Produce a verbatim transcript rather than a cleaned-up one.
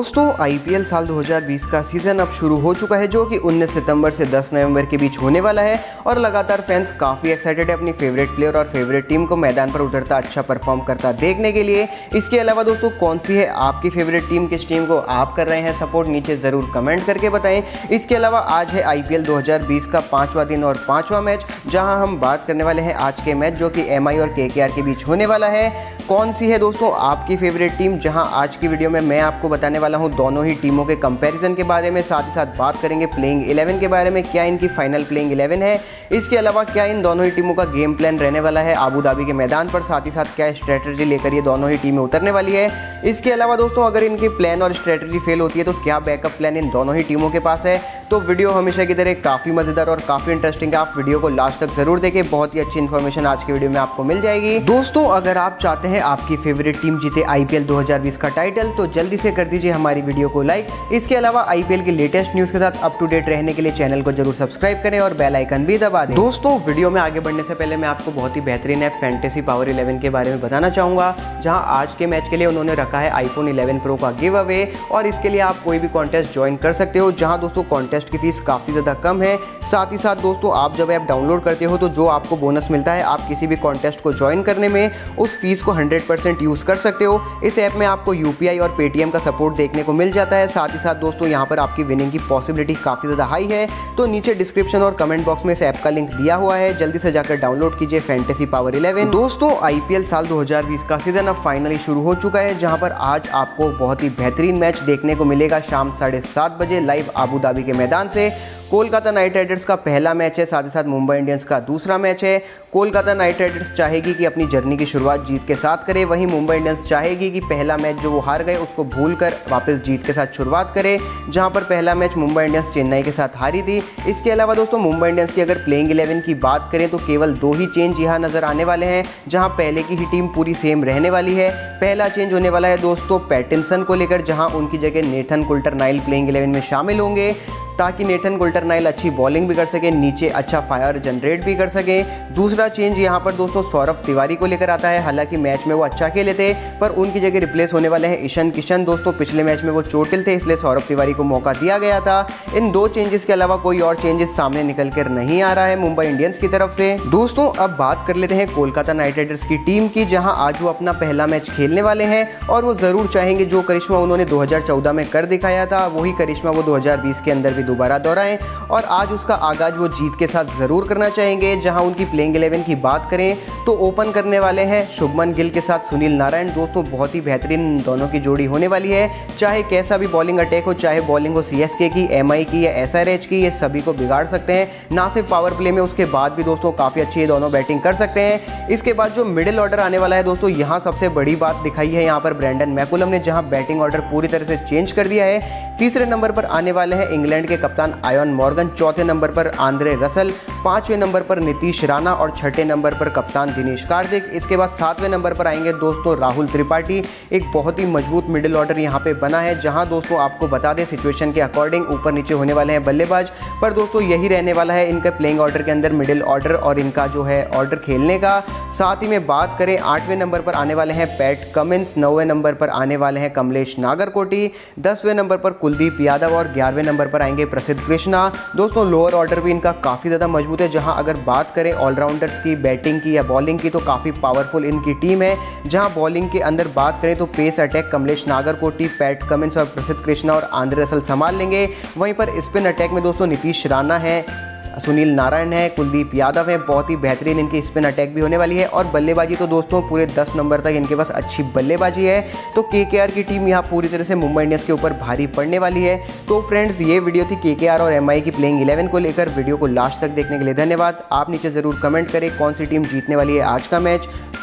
दोस्तों आईपीएल साल दो हज़ार बीस का सीज़न अब शुरू हो चुका है, जो कि उन्नीस सितंबर से दस नवंबर के बीच होने वाला है और लगातार फैंस काफ़ी एक्साइटेड है अपनी फेवरेट प्लेयर और फेवरेट टीम को मैदान पर उतरता अच्छा परफॉर्म करता देखने के लिए। इसके अलावा दोस्तों कौन सी है आपकी फेवरेट टीम, किस टीम को आप कर रहे हैं सपोर्ट, नीचे ज़रूर कमेंट करके बताएं। इसके अलावा आज है आईपीएल दो हज़ार बीस का पाँचवा दिन और पाँचवा मैच, जहाँ हम बात करने वाले हैं आज के मैच जो कि एमआई और केकेआर के बीच होने वाला है। कौन सी है दोस्तों आपकी फेवरेट टीम, जहां आज की वीडियो में मैं आपको बताने वाला हूं दोनों ही टीमों के कंपैरिजन के बारे में, साथ ही साथ बात करेंगे प्लेइंग इलेवन के बारे में, क्या इनकी फाइनल प्लेइंग इलेवन है। इसके अलावा क्या इन दोनों ही टीमों का गेम प्लान रहने वाला है अबू धाबी के मैदान पर, साथ ही साथ क्या स्ट्रेटजी लेकर ये दोनों ही टीमें उतरने वाली है। इसके अलावा दोस्तों अगर इनके प्लान और स्ट्रेटजी फेल होती है तो क्या बैकअप प्लान इन दोनों ही टीमों के पास है। तो वीडियो हमेशा की तरह काफ़ी मज़ेदार और काफ़ी इंटरेस्टिंग है, आप वीडियो को लास्ट तक जरूर देखें, बहुत ही अच्छी इन्फॉर्मेशन आज की वीडियो में आपको मिल जाएगी। दोस्तों अगर आप चाहते हैं आपकी फेवरेट टीम जीते आईपीएल दो हज़ार बीस का टाइटल तो जल्दी से कर दीजिए हमारी वीडियो को लाइक। इसके अलावा आईपीएल की लेटेस्ट न्यूज़ के साथ अप टू डेट रहने के लिए चैनल को जरूर सब्सक्राइब करें और बेल आइकन भी दबा दें। दोस्तों वीडियो में आगे बढ़ने से पहले मैं आपको बहुत ही बेहतरीन ऐप फैंटेसी पावर इलेवन के बारे में बताना चाहूँगा, जहाँ आज के मैच के लिए उन्होंने रखा है आईफोन इलेवन प्रो का गिव अवे और इसके लिए आप कोई भी कॉन्टेस्ट ज्वाइन कर सकते हो, जहाँ दोस्तों कॉन्टेस्ट की फीस काफ़ी ज़्यादा कम है। साथ ही साथ दोस्तों आप जब ऐप डाउनलोड करते हो तो जो आपको बोनस मिलता है, आप किसी भी कॉन्टेस्ट को ज्वाइन करने में उस फीस को हंड्रेड परसेंट यूज़ कर सकते हो। इस ऐप में आपको यूपीआई और पेटीएम का सपोर्ट देखने को मिल जाता है। साथ ही साथ दोस्तों यहाँ पर आपकी विनिंग की पॉसिबिलिटी काफ़ी ज़्यादा हाई है। तो नीचे डिस्क्रिप्शन और कमेंट बॉक्स में इस ऐप का लिंक दिया हुआ है, जल्दी से जाकर डाउनलोड कीजिए फैंटेसी पावर इलेवन। दोस्तों आईपीएल साल दो हज़ार बीस का सीजन अब फाइनली शुरू हो चुका है, जहाँ पर आज आपको बहुत ही बेहतरीन मैच देखने को मिलेगा शाम साढ़े सात बजे लाइव अबू धाबी के मैदान से। कोलकाता नाइट राइडर्स का पहला मैच है, साथ ही साथ मुंबई इंडियंस का दूसरा मैच है। कोलकाता नाइट राइडर्स चाहेगी कि अपनी जर्नी की शुरुआत जीत के साथ करे, वहीं मुंबई इंडियंस चाहेगी कि पहला मैच जो वो हार गए उसको भूलकर वापस जीत के साथ शुरुआत करे, जहां पर पहला मैच मुंबई इंडियंस चेन्नई के साथ हारी थी। इसके अलावा दोस्तों मुंबई इंडियंस की अगर प्लेइंग इलेवन की बात करें तो केवल दो ही चेंज यहाँ नजर आने वाले हैं, जहाँ पहले की ही टीम पूरी सेम रहने वाली है। पहला चेंज होने वाला है दोस्तों पैटिंसन को लेकर, जहाँ उनकी जगह नेथन कुल्टर-नाइल प्लेइंग इलेवन में शामिल होंगे, ताकि नेथन कुल्टर-नाइल अच्छी बॉलिंग भी कर सके, नीचे अच्छा फायर जनरेट भी कर सके। दूसरा चेंज यहाँ पर दोस्तों सौरभ तिवारी को लेकर आता है, हालांकि मैच में वो अच्छा खेले थे पर उनकी जगह रिप्लेस होने वाले हैं ईशान किशन। दोस्तों पिछले मैच में वो चोटिल थे, इसलिए सौरभ तिवारी को मौका दिया गया था। इन दो चेंजेस के अलावा कोई और चेंजेस सामने निकल कर नहीं आ रहा है मुंबई इंडियंस की तरफ से। दोस्तों अब बात कर लेते हैं कोलकाता नाइट राइडर्स की टीम की, जहाँ आज वो अपना पहला मैच खेलने वाले हैं और वो ज़रूर चाहेंगे जो करिश्मा उन्होंने दो हज़ार चौदह में कर दिखाया था वही करिश्मा वो दो हज़ार बीस के अंदर भी दोबारा दोहराएं और आज उसका आगाज वो जीत के साथ जरूर करना चाहेंगे। जहां उनकी प्लेइंग इलेवन की बात करें तो ओपन करने वाले हैं शुभमन गिल के साथ सुनील नारायण। दोस्तों बहुत ही बेहतरीन दोनों की जोड़ी होने वाली है, चाहे कैसा भी बॉलिंग अटैक हो, चाहे बॉलिंग हो सीएसके की, एमआई की या एसआरएच की, ये सभी को बिगाड़ सकते हैं। ना सिर्फ पावर प्ले में, उसके बाद भी दोस्तों काफ़ी अच्छी ये दोनों बैटिंग कर सकते हैं। इसके बाद जो मिडिल ऑर्डर आने वाला है दोस्तों, यहाँ सबसे बड़ी बात दिखाई है यहाँ पर ब्रैंडन मैकुलम ने, जहाँ बैटिंग ऑर्डर पूरी तरह से चेंज कर दिया है। तीसरे नंबर पर आने वाले हैं इंग्लैंड के कप्तान आयन मॉर्गन, चौथे नंबर पर आंद्रे रसल, पांचवें नंबर पर नीतीश राणा और छठे नंबर पर कप्तान दिनेश कार्तिक। इसके बाद सातवें नंबर पर आएंगे दोस्तों राहुल त्रिपाठी। एक बहुत ही मजबूत मिडिल ऑर्डर यहाँ पे बना है, जहाँ दोस्तों आपको बता दें सिचुएशन के अकॉर्डिंग ऊपर नीचे होने वाले हैं बल्लेबाज, पर दोस्तों यही रहने वाला है इनका प्लेइंग ऑर्डर के अंदर मिडिल ऑर्डर और इनका जो है ऑर्डर खेलने का। साथ ही में बात करें आठवें नंबर पर आने वाले हैं पैट कमिंस, नौवें नंबर पर आने वाले हैं कमलेश नागरकोटी, दसवें नंबर पर कुलदीप यादव और ग्यारहवें नंबर पर आएंगे प्रसिद्ध कृष्णा। दोस्तों लोअर ऑर्डर भी इनका काफ़ी ज़्यादा मजबूत है, जहां अगर बात करें ऑलराउंडर्स की, बैटिंग की या बॉलिंग की तो काफ़ी पावरफुल इनकी टीम है। जहां बॉलिंग के अंदर बात करें तो pace attack Kamlesh Nagarkoti, Pat Cummins और प्रसिद्ध कृष्णा और आंद्रे रसल संभाल लेंगे। वहीं पर स्पिन अटैक में दोस्तों नीतीश राणा है, सुनील नारायण है, कुलदीप यादव है, बहुत ही बेहतरीन इनकी स्पिन अटैक भी होने वाली है। और बल्लेबाजी तो दोस्तों पूरे दस नंबर तक इनके पास अच्छी बल्लेबाजी है। तो केकेआर की टीम यहाँ पूरी तरह से मुंबई इंडियंस के ऊपर भारी पड़ने वाली है। तो फ्रेंड्स ये वीडियो थी केकेआर और एमआई की प्लेइंग इलेवन को लेकर। वीडियो को लास्ट तक देखने के लिए धन्यवाद। आप नीचे ज़रूर कमेंट करें कौन सी टीम जीतने वाली है आज का मैच।